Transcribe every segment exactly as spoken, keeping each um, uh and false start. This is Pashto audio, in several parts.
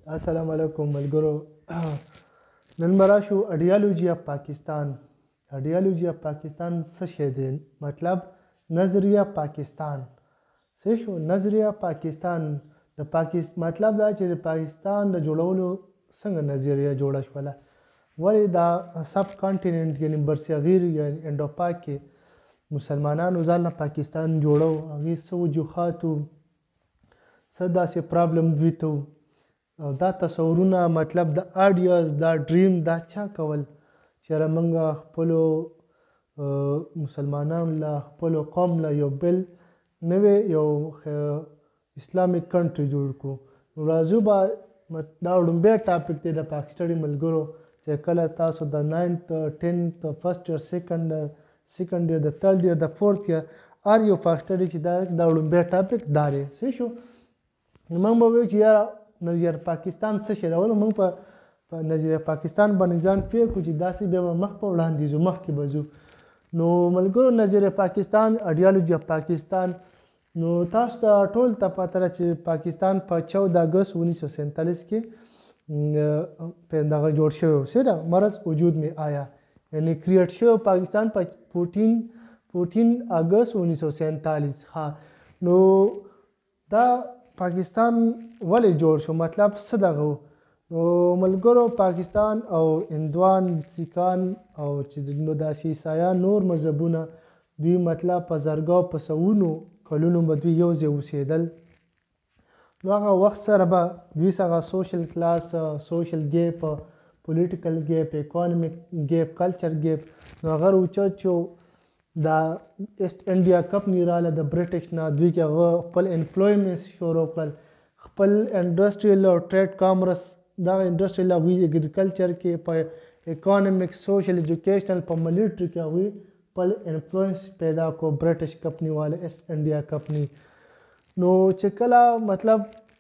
السلام علیکم ملګرو. نن به راشو ایډیالوژي اف پاکستان. ایډیالوژي اف پاکستان څه شی دی؟ مطلب نظریه پاکستان. څه شو نظریه پاکستان؟ د پاکستان مطلب دا چې د پاکستان د جوړولو څنګه نظریه جوړه شوله؟ ولې دا سب کانټیننټ یعنی برصغیر یعنی انډوپاک کې مسلمانانو ځان له پاکستان جوړو، هغې څه وجوهات وو، څه داسې پرابلم دوی ته وو، او دا تصورونه مطلب د آیډیاز دا ډریم دا چا کول چې را موږ خپلو مسلمانانو له خپلو قوم له یو بل نوی یو اسلامیک کنټري جوړ کړو. نو راځو به دا لومبی ټاپک دی د پاکستاني ملګرو چې کله تاسو د ناینت ټینت فرسټ ایئر سیکنډ سیکنډ ایئر د تھرډ ایئر د فورث ایئر هر یو پاکستاني چې دا دا لومبی ټاپک دا دی. څه شو نو موږ به وایو چې یاره نظریه پاکستان څه شی دی؟ ولې موږ په نظریه پاکستان باندې ځان پوه کړو چې داسې بیا به مخ په وړاندې ځو، مخکې به ځو. نو ملګرو نظریه پاکستان ایډیالوژي اف پاکستان، نو تاسو ته ټول ته پته ده چې پاکستان په چودہ اگست انیس سو سینتالیس کې په دغه جوړ شوی و. څه ده مرض وجود میں آیا یعنی کریټ شوی پاکستان په فورټین فورټین اگست انیس سو سینتالیس. ها نو دا پاکستان ولې جوړ شو؟ مطلب څه دغه و؟ نو ملګرو پاکستان او هندوان سیکان او چې نو داسې عیسایان نور مذهبونه دوی مطلب په زرګاو په سوونو کلونو به دوی یو ځای اوسېدل. نو هغه وخت سره به دوی څخه سوشل کلاس، سوشل ګیپ، پولیټیکل ګیپ، اکانومیک ګیپ، کلچر ګیپ نو هغه اوچت شو. دا ایسټ انډیا کمپني راله د برټش نه، دوی کې هغه خپل امپلویمنټس شروع کړل، خپل انډسټریل او ټریډ کامرس دغه انډسټریل هغوی اګریکلچر کې، په اکانومیکس، سوشل، ایجوکیشنل، په ملیټري کې هغوی خپل انفلوئنس پیدا کړو برټش کمپني والا ایسټ انډیا کمپني. نو چې کله مطلب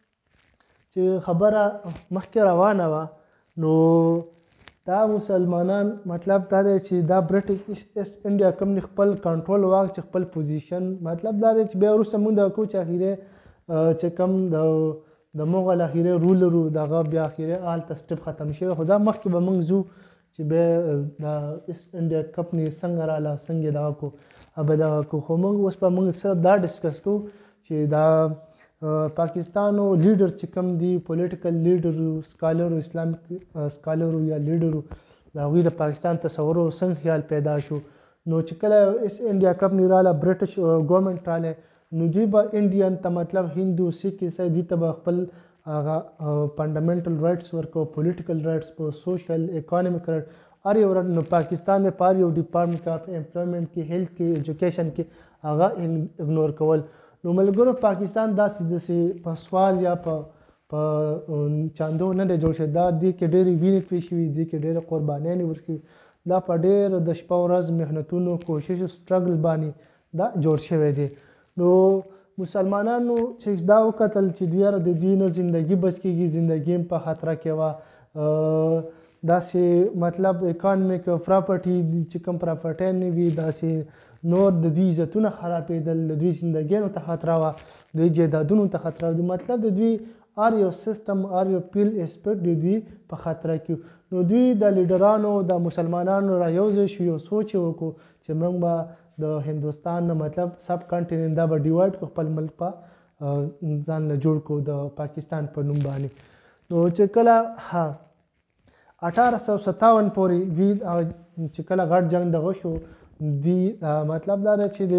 چې خبره مخکې روانه وه نو دا مسلمانان مطلب دا دی چې دا برټش ایسټ انډیا کمپني خپل کنټرول واک چې خپل پوزیشن مطلب دا دی چې بیا وروسته موږ دغه کوو چې اخري چې کوم د د مغل اخري رولر و دغه بیا اخري هلته سټپ ختم شوی، خو دا مخکې به موږ ځو چې بیا د ایسټ انډیا کمپني څنګه راله، څنګه دغه کو به دغه کو. خو موږ اوس به موږ صرف دا ډسکس کوو چې دا پاکستان او لیډر چې کوم دي پولیټیکل لیډر و، سکالر و، اسلامیک سکالر و یا لیډر و، د هغوی د پاکستان تصور و څنګه خیال پیدا شو. نو چې کله ایسټ انډیا کمپني راله، برټش ګورنمنټ رالی، نو دوی به انډین ته مطلب هندو، سیک، عیسائی دوی ته به خپل هغه فنډامنټل رایټس ورکوه، پولیټیکل رایټس په سوشل اکانومیک رایټ هر یو رایټ. نو پاکستان یې په هر یو ډپارټمنټ کې، په امپلویمنټ کې، هیلث کې، ایجوکیشن کې هغه اګنور کول. نو ملګرو پاکستان داسې داسې په سوال یا په په چاندو نه دی جوړ شوی، دا دې کې ډېرې وینې توی شوي، دې کې ډېرې قربانیانې ورکوي، دا په ډېر د شپه ورځ محنتونو، کوششو، سټرګل باندې دا جوړ شوی دی. نو مسلمانانو چې دا وکتل چې دوی یاره د دوی نه زندګي بچ کېږي، زندګي هم په خطره کې وه، داسې مطلب اکانومیک پراپرټي چې کوم پراپرټیانې وي داسې نور د دوی عزتونه خرابېدل، د دوی زندګیانو ته خطره وه، دوی جایدادونو ته خطره وه، مطلب د دوی هر یو سیسټم، هر یو پیل اسپیکټ د دوی په خطره کې. نو دوی د لیډرانو د مسلمانانو را یو ځای شو، یو سوچ یې وکړو چې موږ به د هندوستان نه مطلب سب کانټیننټ دا به ډیوایډ کړو، خپل ملک په ځان له جوړ کړو د پاکستان په نوم باندې. نو چې کله ها اټاره سو ستاون پورې دوی چې کله غټ جنګ دغه شو، دوی مطلب دا ده چې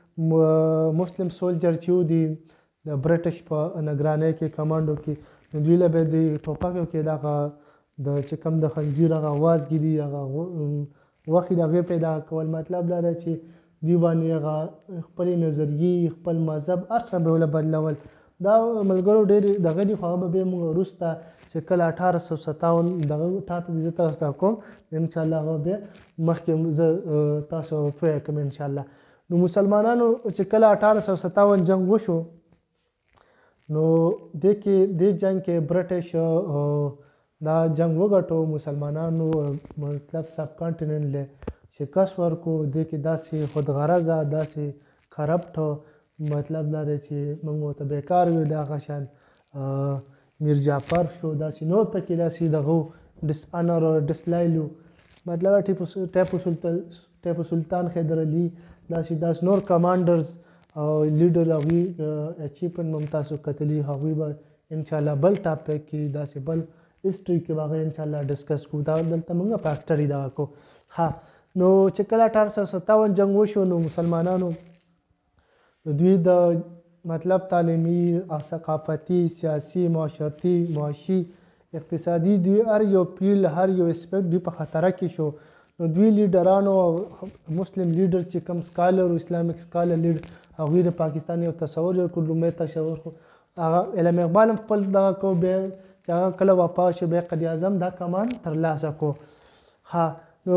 د مسلم سولجر چې و دي د برټش په نګرانۍ کې کمانډو کې، نو دوی له به د ټوپکو کې دغه د چې کوم د خنزیر هغه وازګې دي هغه غوښې د هغې پیدا کول. مطلب دا ده چې دوی باندې هغه خپلې نظریې، خپل مذهب هر څه به له بدلول. دا ملګرو ډېرې دغه دي، خو هغه به بیا موږ وروسته چې کله اټاره سو ستاون دغه ټاپک زه تاسو ته کوم انشاءالله هغه بیا مخکې زه تاسو پوه کړم انشاءالله. نو مسلمانانو چې کله اټاره سو ستاون جنګ وشو نو دې کې دې جنګ کې برټش دا جنګ وګټو، مسلمانانو مطلب سب کانټیننټ له شکست ورکړو. دې کې داسې خودغرضه، داسې کرپټ مطلب دا دی چې موږ ورته بیکار ویو، د هغه شان میر جعفر شو داسې نور پکې داسې دغه ډس انر او ډسلایلو مطلب ټیپو ټیپو سلطان ټیپو سلطان حیدر علي داسې داس نور کمانډرز او لیډر هغوی اچیومنټ هم تاسو کتلي هغوی به انشاءالله بل ټاپک کې داسې بل هسټري کې به هغه انشاءالله ډسکس کوو دا دلته موږ په اکټري دغه کوو. ها نو چې کله اټاره سوه ستاون جنګ وشو نو مسلمانانو دوی د مطلب تعلیمي ثقافتي سیاسي معاشرتي معاشي اقتصادي دوی هر یو فیلډ هر یو اسپیکټ دوی په خطره کې شو. نو دوی لیډرانو او مسلم لیډر چې کوم سکالر او اسلامیک سکالر لیډر هغوی د پاکستان یو تصور جوړ کړو. لومړی تصور خو هغه علم اقبال هم خپل دغه کو بیا چې هغه کله وفات شو بیا قائد اعظم دا کمان ترلاسه کو. ها نو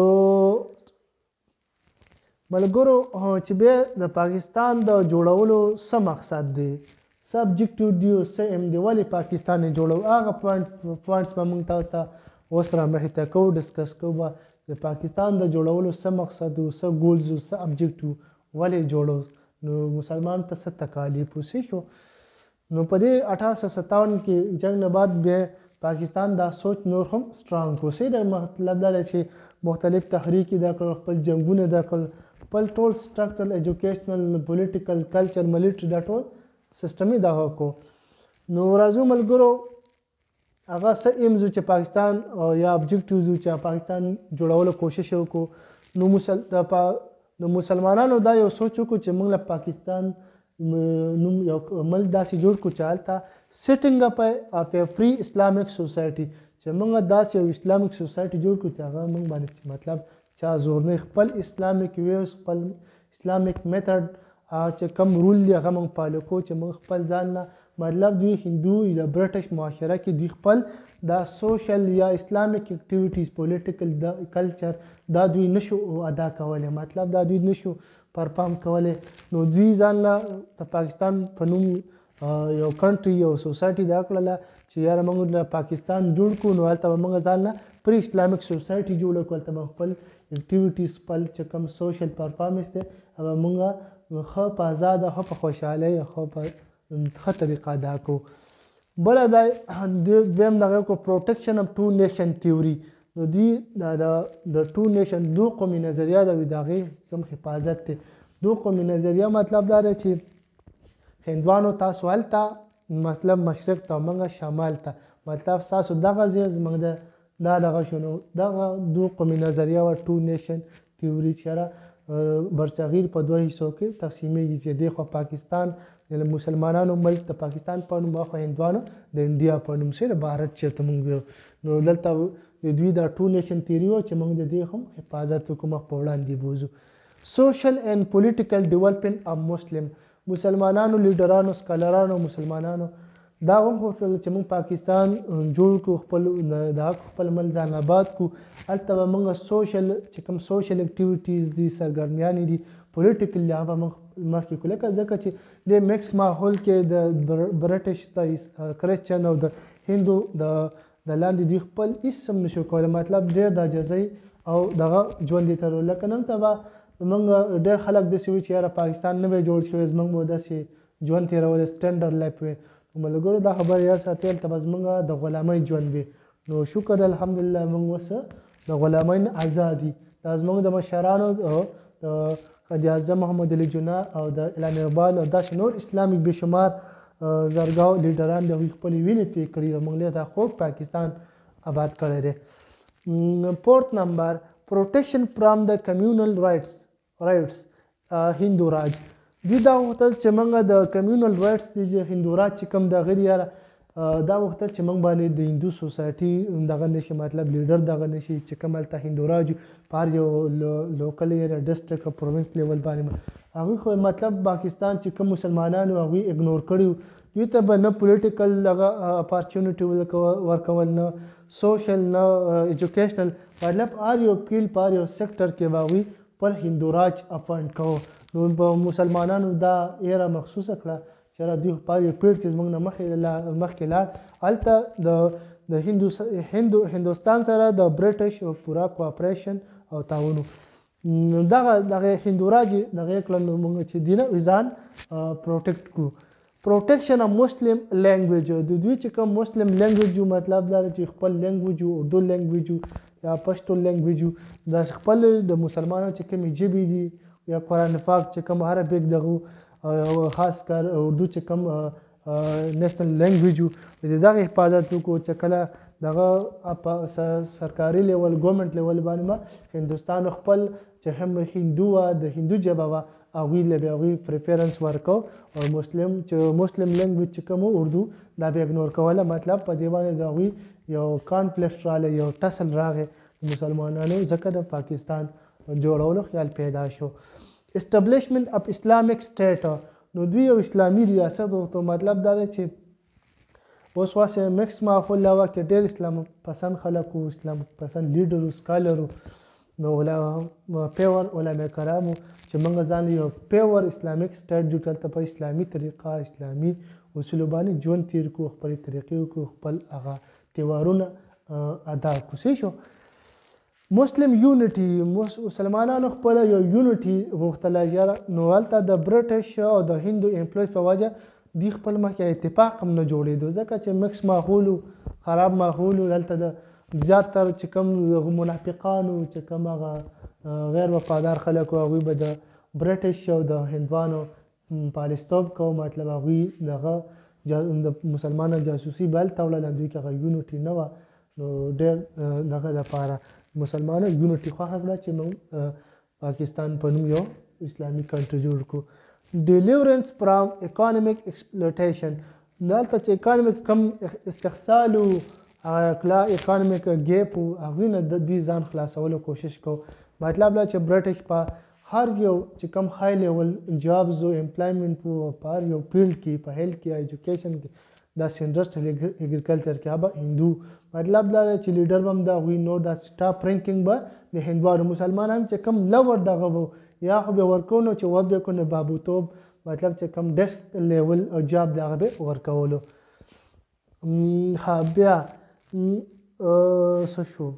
ملګرو چې بیا د پاکستان د جوړولو څه مقصد دی څه ابجیکټیو دی او څه ایم دی ولې پاکستان یې جوړو هغه پوینټ پوینټس به موږ تاسو ته اوس را مخې ته کوو ډسکس کوو به د پاکستان د جوړولو څه مقصد و څه ګولز و څه ابجیکټیو ولې جوړو نو مسلمان ته څه تکالیف وسې شو. نو په دې اټاره سوه ستاون کې جنګ نه بعد بیا پاکستان دا سوچ نور هم سټرانګ کړو. صحیح ده مطلب دا دی چې مختلف تحریک یې دا کړل خپل جنګونه دا کړل خپل ټول سټرکچرل ایجوکیشنل پولیټیکل کلچر ملیټري دا ټول سیسټم یې دغه کو. نو راځو ملګرو هغه څه ایمز و چې پاکستان یا ابجیکټیوز و چې پاکستان جوړولو کوشش یې وکړو. نو مسل نو مسلمانانو دا یو سوچ وکړو چې موږ له پاکستان نوم یو ملک داسې جوړ کړو چې هلته سیټینګ اپ اف ا فری اسلامیک سوسایټي چې موږ داسې یو اسلامیک سوسایټي جوړ کړو چې هغه موږ باندې مطلب چا زور نه خپل اسلامیک ویوز خپل اسلامیک میتھډ چې کوم رول دی هغه موږ فالو کوو چې موږ خپل ځان نه مطلب دوی هندو یا برټش معاشره کې دوی خپل دا سوشل یا اسلامیک اکټیویټیز پولیټیکل دا کلچر دا دوی نشو ادا کولی مطلب دا دوی نشو پرفارم کولی. نو دوی ځان له د پاکستان په نوم یو کنټري یو سوسایټي دا کړله چې یاره موږ له پاکستان جوړ کړو نو هلته به موږ ځان له پري اسلامیک سوسایټي جوړه کړو هلته به خپل اکټیویټیز خپل چې کوم سوشل پرفارمنس دی هغه موږ ښه په ازاده ښه په خوشحالۍ ښه په ښه طریقه ادا کړو. بله دا دویم دغه کو پروټیکشن اف ټو نیشن تیوري نو دوی د ټو نیشن دو قومي نظریه د د هغې کوم حفاظت دی. دو قومي نظریه مطلب دا دی چې هندوانو تاسو هلته مطلب مشرق ته موږ شمال ته مطلب ستاسو دغه ځای زموږ د دا دغه شو نو دغه دو قومي نظریه وه ټو نیشن تیوري چې برصغیر په دوه حصو کې تقسیمیږي چې دی خو پاکستان د مسلمانانو ملک د پاکستان په نوم خو هندوانو د انډیا په نوم سره بھارت چېرته موږ ویو. نو دلته د دوی دا ټو نیشن تیوري وه چې موږ د دې هم حفاظت وکړو مخ په وړاندې بوځو. سوشل اینډ پولیټیکل ډیولپمنټ اف مسلم مسلمانانو لیډرانو سکالرانو مسلمانانو دا هم غوښتل چې موږ پاکستان جوړ کړو خپل د خپل ملک ځان آباد کړو هلته به موږ سوشل چې کوم سوشل اکټیویټیز دي سرګرمیانې دي پولیټیکل هغه به موږ مخکې کړو لکه ځکه چې د میکس ماحول کې د برټش د کرسچن او د هندو د د لاندې دوی خپل هېڅ هم نشو کولی مطلب ډېر د عاجزۍ او دغه ژوند یې تېرول. لکه نن سبا موږ ډېر خلک داسې وي چې یاره پاکستان نه وی جوړ شوی زموږ به داسې ژوند تېرولی سټنډرډ لایف وي. ملګرو دا خبره یاد ساتئ هلته به زموږ د غلامۍ ژوند وي. نو شکر الحمدلله موږ اوس د غلامۍ نه آزاد دي. دا زموږ د مشرانو د قائد اعظم محمد علي جناح او د علم اقبال او داسې نور اسلامیک بېشمار زرګاو لیډران د هغوی خپلې وینې تویې کړي او موږ دا خوږ پاکستان آباد کړی دی. فورت نمبر پروټیکشن فرام د کمیونل رایټس رایټس هندو راج دوی دا غوښتل چې موږ د کمیونل رایټس د هندو راج چې کوم د هغه دی یاره دا غوښتل چې موږ باندې د هندو سوسایټي دغه نشي مطلب لیډر دغه نشي چې کوم هلته هندو راج په هر یو لوکل ایریا ډسټرکټ او پروینس لیول باندې هغوی خو مطلب پاکستان چې کوم مسلمانان وو هغوی اګنور کړي دوی ته به نه پولیټیکل دغه اپارچونیټي ورکول نه سوشل نه ایجوکیشنل مطلب هر یو فیلډ په هر یو سیکټر کې به هغوی خپل هندو راج اپاینټ کوو. نو په مسلمانانو دا ایره مخصوصه کړه چې دوی په هر یو فیلډ کې زموږ نه مخکې لاړ هلته د د هندو هندو هندوستان سره د برټش او پوره کوآپریشن او تعاون دغه دغه هندو راج دغه کړل نو موږ چې دی نه ځان پروټیکټ کړو. پروټیکشن اف مسلم لینګویج د دوی چې کوم مسلم لینګویج مطلب دا چې خپل لینګویج اردو لینګویج یا پښتو لینګویج دا خپل د مسلمانانو چې کومې ژبې دي یا قرآن پاک چې کوم عربیک دغه خاص کر اردو چې کوم نیشنل لینګویج د دغه حفاظت وکړو چې کله دغه په سرکاري لیول ګورنمنټ لیول باندې ما هندوستان خپل چې هم هندو وه د هندو ژبه وه هغوی له به هغوی پریفرنس ورکو او مسلم چې مسلم لینګویج چې کوم اردو دا به اګنور کوله مطلب په دې باندې د هغوی یو کانفلکټ راغلی یو ټسل راغی مسلمانانو ځکه د پاکستان جوړولو خیال پیدا شو. اسټابلیشمنټ اف اسلامیک سټیټ نو دوی یو اسلامي ریاست وغوښتو مطلب دا دی چې اوس واسې مکس ماحول لا وه کې ډېر اسلام پسند خلک وو اسلام پسند لیډر وو سکالر وو نو پیور علما کرامو چې موږ ځان یو پیور اسلامیک سټیټ جوړ کړل ته په اسلامي طریقه اسلامي اصولو باندې ژوند تیر کړو خپلې طریقې وکړو خپل هغه تیوارونه ادا کړو څه شو مسلم یونټي مسلمانانو خپله یو یونټي غوښتله یاره نو هلته د برټش او د هندو انفلوئنس په وجه دوی خپل مخکې اتفاق هم نه جوړېدو ځکه چې مکس ماحول خراب ماحول هلته د زیاتر چې کوم منافقانو چې کوم هغه غیر وفادار خلک وو هغوی به د برټش او د هندوانو پالیستوب کوو مطلب هغوی دغه د مسلمانانو جاسوسي به هلته وړله دوی کې هغه یونټي نه وه نو ډېر دغه دپاره مسلمانانو یونټي خوښه کړه چې موږ پاکستان په نوم یو اسلامي کنټري جوړ کړو. ډیلیورنس فرام اکانومیک ایکسپلوټیشن دلته چې اکانومیک کم استحصال و کلا اکانومیک ګیپ و هغوی نه د دوی ځان خلاصولو کوشش کو مطلب دا چې برټش په هر یو چې کم های لیول جابز و امپلایمنټ و په هر یو فیلډ کې په هیلث کې ایجوکیشن کې داسې انډسټریل اګریکلچر کې هغه هندو مطلب دا دی چې لیډر به هم د هغوی نور دا سټاپ رینکینګ به د هندوانو مسلمانان چې کم لور دغه و یا خو به ورکو نو چې ور به کړو نو بابوتوب مطلب چې کم ډیسک لیول جاب د هغه به ورکولو. ها بیا څه شو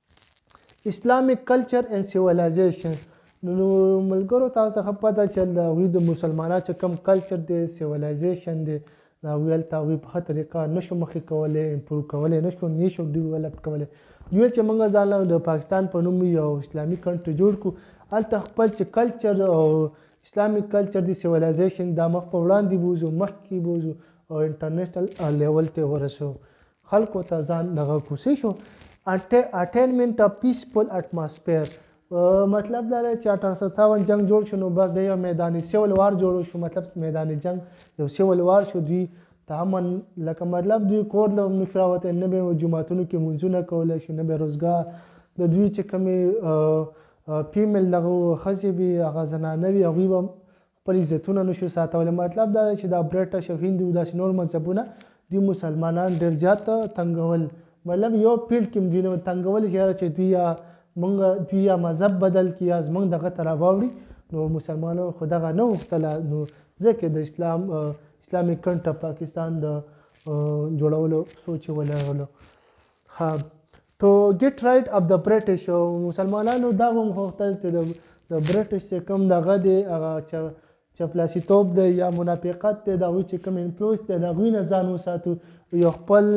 اسلامیک کلچر اینڈ سیولایزیشن نو ملګرو تاسو ته ښه پته چې د هغوی د مسلمانانو چې کم کلچر دی سیولایزیشن دی د هغوی هلته هغوی په ښه طریقه نشو مخکې کولی امپروو کولی نشو نشو ډیولپ کولی دوی چې موږ ځان له د پاکستان په نوم یو اسلامي کنټري جوړ کړو هلته خپل چې کلچر او اسلامي کلچر دی سیولایزیشن دا مخ په وړاندې بوځو مخکې بوځو او انټرنیشنل لیول ته ورسو خلکو ته ځان دغه کوسی شو. اټینمنټ اف پیسفل اټماسفیر مطلب دا دی چې اټھارہ سو ستاون جنگ جوړ شو نو بس بیا یو میدان سیول وار جوړ شو مطلب میدان جنگ یو سیول وار شو دوی ته امن لکه مطلب دوی کور له هم نشو راوتی نه به یې جوماتونو کې لمونځونه کولی شي نه به یې روزګار د دوی چې کومې فیمیل دغه ښځې وي هغه زنانه وي هغوی به خپل عزتونه نشو ساتولی مطلب دا دی چې دا برټش او هند داسې نور مذهبونه دوی مسلمانان ډېر زیات تنګول مطلب یو فیلډ کې هم دوی نه تنګول چې دوی یا مونږ دوی یا مذهب بدل کړي یا زمونږ دغه ته راواوړي نو مسلمانانو خو دغه نه غوښتله نو ځکه د اسلام اسلامي کنټري پاکستان د جوړولو سوچ یې ولرلو. ها ټو ګیټ رایټ اف د برټش او مسلمانانو دا هم غوښتل چې د برټش چې کوم دغه دی هغه چپلاسیتوب دی یا منافقت دی د هغوی چې کوم انفلوئنس دی د هغوی نه ځان وساتو یو خپل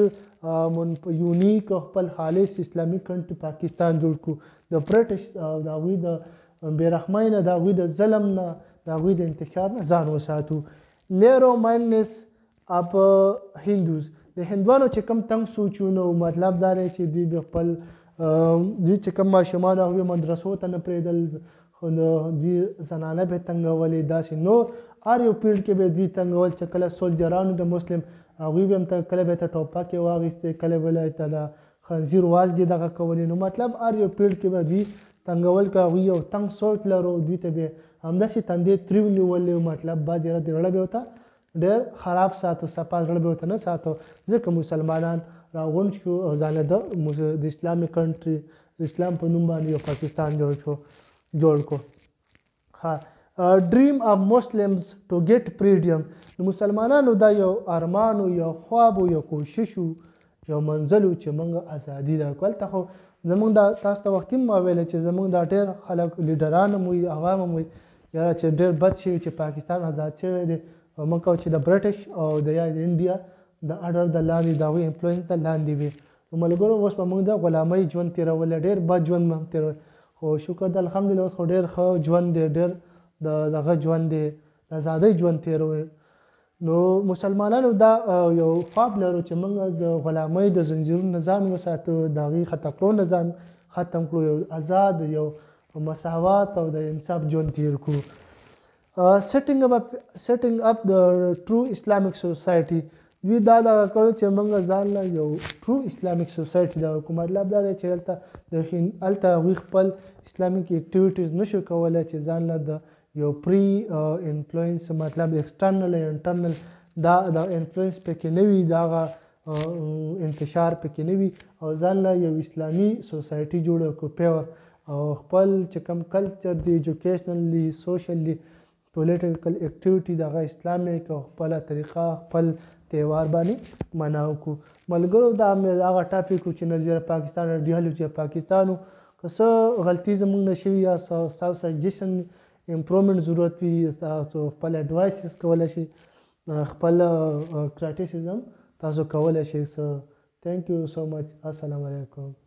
یونیک او خپل خالص اسلامي کنټري پاکستان جوړ کړو د برټش د هغوی د بېرحمۍ نه د هغوی د ظلم نه د هغوی د انتشار نه ځان وساتو. نیرو مایندنس اف هندوز د هندوانو چې کوم تنګ سوچونه مطلب دا دی چې دوی به خپل دوی چې کوم ماشومان هغوی مدرسو ته نه پرېږدل دوی زنانه به تنګولې داسې نور هر یو فیلډ کې به دوی تنګول چې کله سولجرانو د مسلم هغوی به هم کله به ته ټوپکې واخیستې کله به له د خنزیر وازګې دغه کولې نو مطلب هر یو فیلډ کې به دوی تنګول که هغوی یو تنګ سوچ لرو دوی ته به همداسې تندې تریو نیولې مطلب بعد یې د زړه به ورته ډېر خراب ساتو صفا زړه به ورته نه ساتو ځکه مسلمانان راغونډ شو او ځانله د اسلامي کنټري د اسلام په نوم باندې یو پاکستان جوړ شو جوړ کړو. ها ډریم اف مسلمز ټو ګیټ فریډم د مسلمانانو دا یو ارمان و یو خواب و یو کوشش و یو منزل و چې موږ ازادي راکړو هلته خو زمونږ دا تاسو ته وختي هم ما ویلی چې زمونږ دا ډېر خلک لیډران هم وي عوام هم وي یاره چې ډېر بد شوي چې پاکستان آزاد شوی دی موږ کوو چې د برټش او د یا د انډیا د اډر د لاندې د هغوی انفلوئنس ته لاندې وي. نو ملګرو اوس به موږ د غلامۍ ژوند تېرولی، ډېر بد ژوند به هم تېرولی، خو شکر د الحمدلله اوس خو ډېر ښه ژوند دی، ډېر د دغه ژوند دی، د ازادۍ ژوند تېروي. نو مسلمانانو دا یو خواب لرو چې موږ د غلامۍ د زنځیرونو نه ځان وساتو، د هغې ختم کړو نه ځان ختم کړو، یو آزاد، یو مساوات او د انصاف ژوند تېر کړو. سیټینګ اپ سیټینګ اپ د ټرو اسلامیک سوسایټي، دوی دا دغه کړو چې موږ ځان له یو ټرو اسلامیک سوسایټي دغه کړو. مطلب دا دی چې دلته د هلته هغوی خپل اسلامیک اکټیویټیز نشو کولی چې ځان له د یو پری انفلوئنس، مطلب ایکسټرنل یا انټرنل دا د انفلوئنس پکې نه وي، د هغه انتشار پکې نه وي، او ځان له یو اسلامي سوسایټي جوړه کړو پیور، او خپل چې کوم کلچر دی ایجوکیشنلی سوشلی پولیټیکل اکټیویټي د هغه اسلامیک او خپله طریقه خپل تهوار باندې مناو کړو. ملګرو دا مې هغه ټاپک و چې نظیر پاکستان ایډیالوجي پاکستان و. که څه غلطي زموږ نه شوي یا ستاسو سجیشن امپرومنټ ضرورت وي، تاسو خپل اډوایسز کولی شئ، خپل کرټیسزم تاسو کولی شئ. سو تھینک یو سو مچ. السلام علیکم.